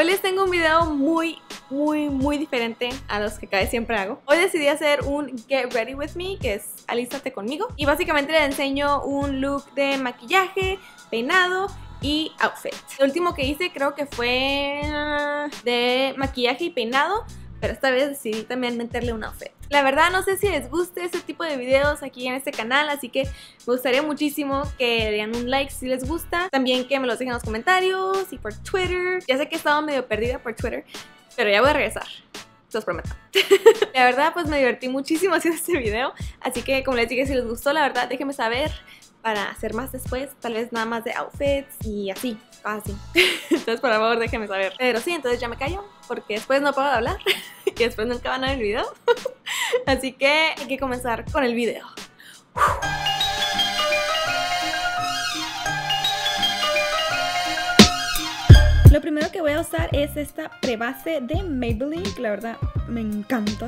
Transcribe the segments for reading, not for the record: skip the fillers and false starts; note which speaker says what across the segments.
Speaker 1: Hoy les tengo un video muy diferente a los que casi siempre hago. Hoy decidí hacer un Get Ready With Me, que es alístate conmigo. Y básicamente les enseño un look de maquillaje, peinado y outfit. El último que hice creo que fue de maquillaje y peinado, pero esta vez decidí también meterle un outfit. La verdad no sé si les guste este tipo de videos aquí en este canal, así que me gustaría muchísimo que le den un like si les gusta. También que me los dejen en los comentarios y por Twitter. Ya sé que he estado medio perdida por Twitter, pero ya voy a regresar, se los prometo. La verdad pues me divertí muchísimo haciendo este video, así que como les dije, si les gustó, la verdad déjenme saber para hacer más después, tal vez nada más de outfits y así, así. Entonces por favor déjenme saber. Pero sí, entonces ya me callo porque después no puedo hablar y después nunca van a ver el video. Así que hay que comenzar con el video. Lo primero que voy a usar es esta prebase de Maybelline, que la verdad me encanta.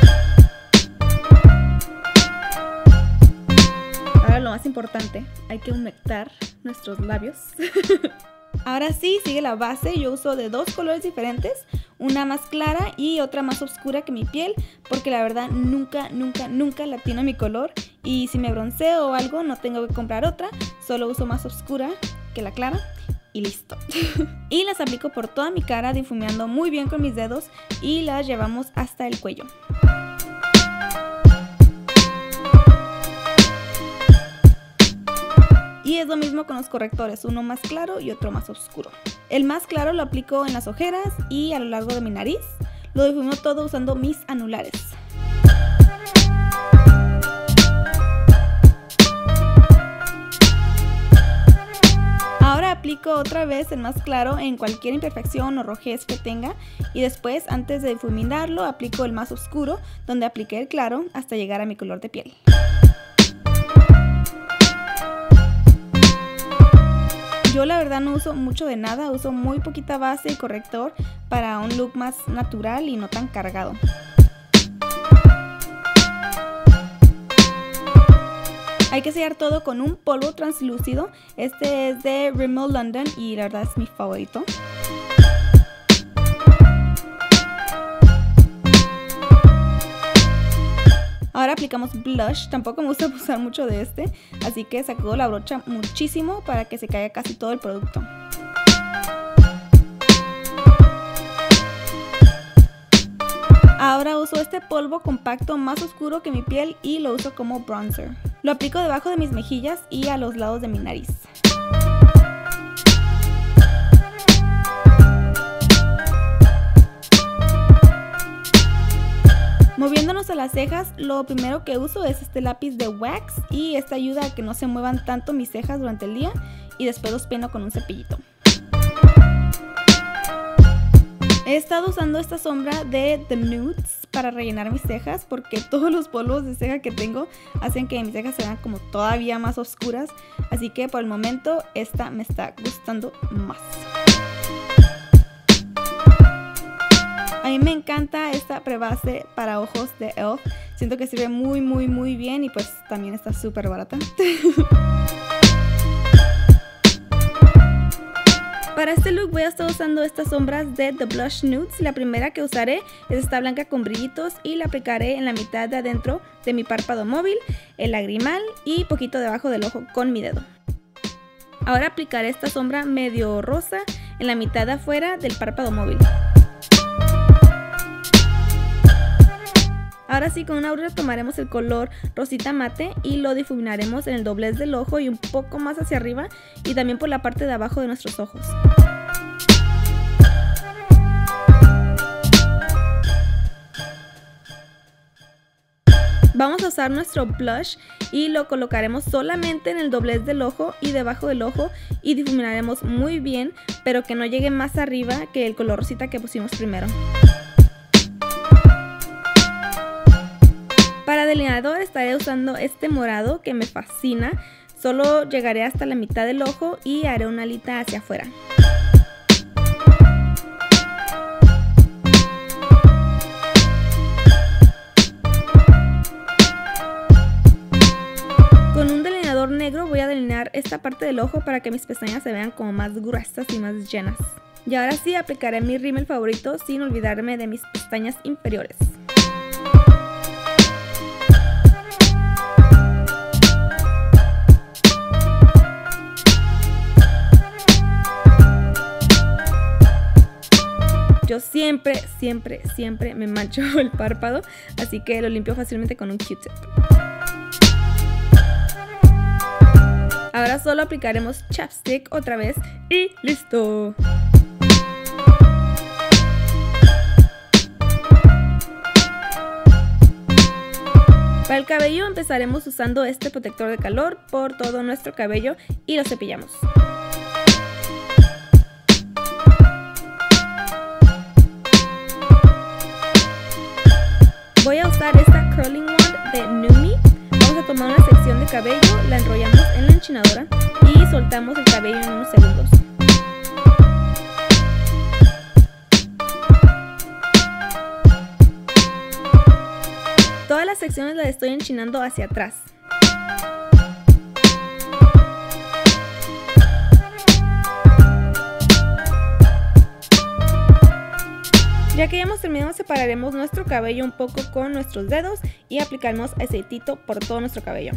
Speaker 1: Ahora lo más importante, hay que humectar nuestros labios. Ahora sí, sigue la base. Yo uso de dos colores diferentes, una más clara y otra más oscura que mi piel, porque la verdad nunca latino mi color, y si me bronceo o algo no tengo que comprar otra, solo uso más oscura que la clara y listo. Y las aplico por toda mi cara, difuminando muy bien con mis dedos, y las llevamos hasta el cuello. Y es lo mismo con los correctores, uno más claro y otro más oscuro. El más claro lo aplico en las ojeras y a lo largo de mi nariz. Lo difumino todo usando mis anulares. Ahora aplico otra vez el más claro en cualquier imperfección o rojez que tenga, y después, antes de difuminarlo, aplico el más oscuro donde apliqué el claro hasta llegar a mi color de piel. Yo la verdad no uso mucho de nada, uso muy poquita base y corrector para un look más natural y no tan cargado. Hay que sellar todo con un polvo translúcido. Este es de Rimmel London y la verdad es mi favorito. Ahora aplicamos blush. Tampoco me gusta usar mucho de este, así que sacudo la brocha muchísimo para que se caiga casi todo el producto. Ahora uso este polvo compacto más oscuro que mi piel y lo uso como bronzer. Lo aplico debajo de mis mejillas y a los lados de mi nariz. Moviéndonos a las cejas, lo primero que uso es este lápiz de wax, y este ayuda a que no se muevan tanto mis cejas durante el día, y después los peino con un cepillito. He estado usando esta sombra de The Nudes para rellenar mis cejas, porque todos los polvos de ceja que tengo hacen que mis cejas se vean como todavía más oscuras, así que por el momento esta me está gustando más. A mí me encanta esta prebase para ojos de e.l.f. Siento que sirve muy bien, y pues también está súper barata. Para este look voy a estar usando estas sombras de The Blush Nudes. La primera que usaré es esta blanca con brillitos, y la aplicaré en la mitad de adentro de mi párpado móvil, el lagrimal y poquito debajo del ojo con mi dedo. Ahora aplicaré esta sombra medio rosa en la mitad de afuera del párpado móvil. Ahora sí, con una aurora tomaremos el color rosita mate y lo difuminaremos en el doblez del ojo y un poco más hacia arriba, y también por la parte de abajo de nuestros ojos. Vamos a usar nuestro blush y lo colocaremos solamente en el doblez del ojo y debajo del ojo, y difuminaremos muy bien, pero que no llegue más arriba que el color rosita que pusimos primero. Para delineador estaré usando este morado que me fascina. Solo llegaré hasta la mitad del ojo y haré una alita hacia afuera. Con un delineador negro voy a delinear esta parte del ojo para que mis pestañas se vean como más gruesas y más llenas. Y ahora sí aplicaré mi rímel favorito sin olvidarme de mis pestañas inferiores. Yo siempre me mancho el párpado, así que lo limpio fácilmente con un Q-tip. Ahora solo aplicaremos chapstick otra vez y ¡listo! Para el cabello empezaremos usando este protector de calor por todo nuestro cabello y lo cepillamos. Voy a usar esta curling wand de NuMe. Vamos a tomar una sección de cabello, la enrollamos en la enchinadora y soltamos el cabello en unos segundos. Todas las secciones las estoy enchinando hacia atrás. Ya que ya hemos terminado, separaremos nuestro cabello un poco con nuestros dedos y aplicaremos aceitito por todo nuestro cabello.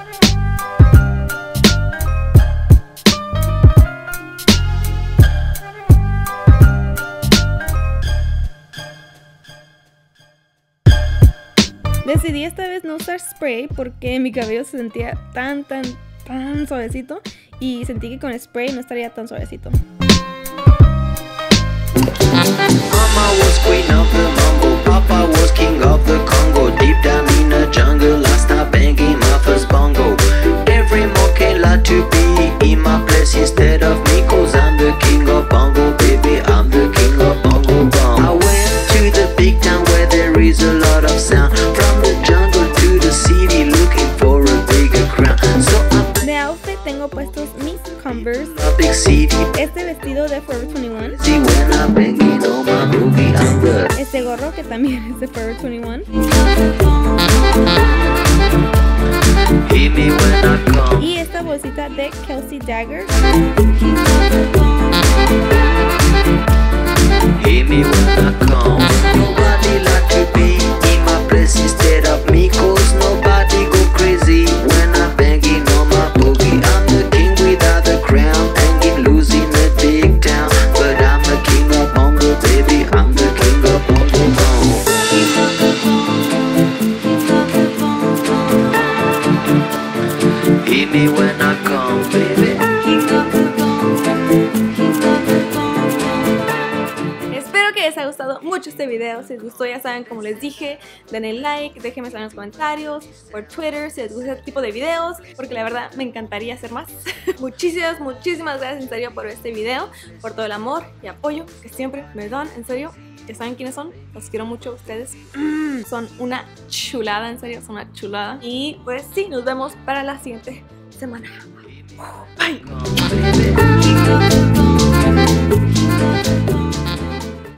Speaker 1: Decidí esta vez no usar spray porque mi cabello se sentía tan suavecito y sentí que con spray no estaría tan suavecito.
Speaker 2: Mama was queen of the mambo, Papa was king of the Congo. Deep down in the jungle, I started banging my first bongo. Every monkey like to be in my place instead of me, 'cause I'm the king of bongo, baby, I'm the king of bongo bong. I went to the big town where there is a lot of sound. From the jungle to the city, looking for a bigger crown. So
Speaker 1: de outfit tengo puestos mis Converse,
Speaker 2: a big city,
Speaker 1: este vestido de Forever 21,
Speaker 2: see when I'm banging on my boogie, I'm the
Speaker 1: este gorro que también es de Forever 21
Speaker 2: hear me when I come.
Speaker 1: y esta bolsita de Kelsey Dagger.
Speaker 2: Hear me when I come. Nobody like to be in my place instead of me, 'cause nobody go crazy when I'm banging on my boogie. I'm the king without the crown, hanging loose in a big town, but I'm the king of bongo, baby, I'm the king of bongo bongo. Hear me when I come, baby.
Speaker 1: Espero que les haya gustado mucho este video. Si les gustó, ya saben, como les dije, denle like, déjenme saber en los comentarios, por Twitter, si les gusta este tipo de videos, porque la verdad me encantaría hacer más. Muchísimas gracias en serio por este video, por todo el amor y apoyo que siempre me dan, en serio. Ya saben quiénes son, los quiero mucho a ustedes. Son una chulada, en serio, son una chulada. Y pues sí, nos vemos para la siguiente semana. Bye.